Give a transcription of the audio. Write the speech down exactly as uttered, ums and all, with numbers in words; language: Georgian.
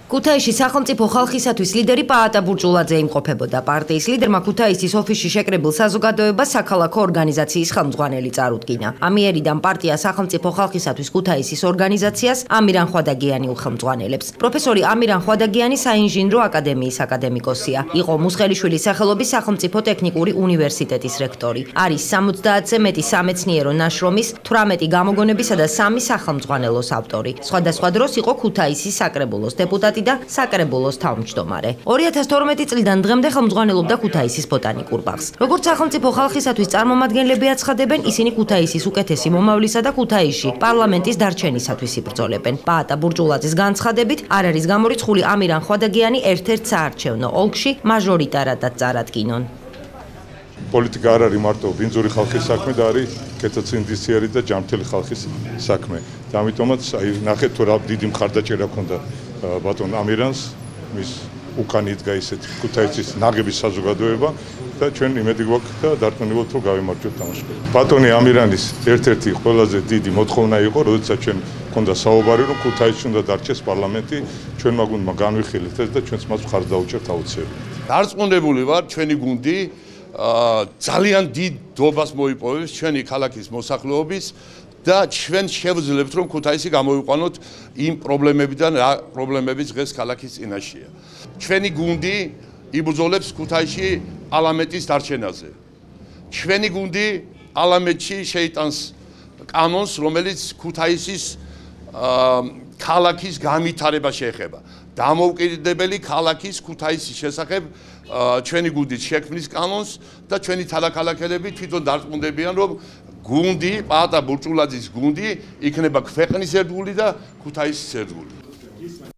ქუთაისში სახელმწიფო ხალხისათვის ლიდერი პაატა ბურჭულაძე იმყოფებოდა. პარტიის ლიდერმა ქუთაისის ოფისში შეკრებილ საზოგადოებას საქალაქო ორგანიზაციის ხელმძღვანელი წარუდგინა. ამიერიდან პარტია სახელმწიფო ხალხისათვის ქუთაისის ორგანიზაციას ამირან ხვადაგიანი უხელმძღვანელებს. პროფესორი ამირან ხვადაგიანი საინჟინრო აკადემიის აკადემიკოსია. იყო მუსხელიშვილის სახელობის სახელმწიფო ტექნიკური უნივერსიტეტის რექტორი. არის სამოცდაათზე მეტი სამეცნიერო ნაშრომის, თვრამეტი გამოგონებისა და სამი სახელმძღვანელოს ავტორი. სხვადასხვა დროს იყო ქუთაისის საკრებულოს დეპუტატი და საკრებულოს თავმჯდომარე. ორი ათას თორმეტი წლიდან დღემდე ხელმძღვანელობდა ქუთაისის ბოტანიკურ ბაღს. როგორც სახელმწიფო ხალხისათვის წარმომადგენლები აცხადებენ, ისინი ქუთაისის უკეთესი მომავლისა და ქუთაისში პარლამენტის დარჩენისათვის იბრძოლებენ. პაატა ბურჭულაძის განცხადებით, არ არის გამორიცხული ამირან ხვადაგიანი ერთ-ერთ საარჩევნო ოლქში მაჟორიტარადაც წარადგინონ. პოლიტიკა არ არის მარტო ბინძური ხალხის საქმე და არის კეთილსინდისიერი და ჯანმრთელი ხალხის საქმე. და ამიტომაც აი ნახეთ თუ რა დიდი მხარდაჭერა ჰქონდა ბატონ ამირანს, მის უკან იდგა ისეთ ქუთაისის ნაგების საზოგადოება და ჩვენ იმედი გვაქვს და დარწმუნებულთ რომ გავიმარჯვებთ ამ შეკრებას. ბატონი ამირანის ერთ-ერთი ყველაზე დიდი მოთხოვნა იყო, როდესაც ჩვენ ჰქონდა საუბარი რომ ქუთაისში უნდა დარჩეს პარლამენტი, ჩვენმა გუნდმა განვიხილეთ ეს და ჩვენც მას მხარს დაუჭერთ აუცილებლად. დარწმუნებული ვარ, ჩვენი გუნდი ძალიან დიდ დობას მოიპოვებს ჩვენი ქალაქის მოსახლეობის და ჩვენ შევძლებთ რომ ქუთაისი გამოვიყვანოთ იმ პრობლემებიდან, რა პრობლემებიც დღეს ქალაქის წინაშეა. ჩვენი გუნდი იბრძოლებს ქუთაისში პარლამენტის დარჩენაზე. ჩვენი გუნდი პარლამენტში შეიტანს კანონს, რომელიც ქუთაისის ქალაქის განვითარებას შეეხება. დამოუკიდებელი ქალაქის ქუთაისის შესახებ ჩვენი გუნდის შექმნის კანონს და ჩვენი თალაქალაქელები თვითონ დარწმუნდებიან რომ გუნდი, პაატა ბურჭულაძის გუნდი იქნება ქვეყნის ერთგული და ქუთაისის ერთგული.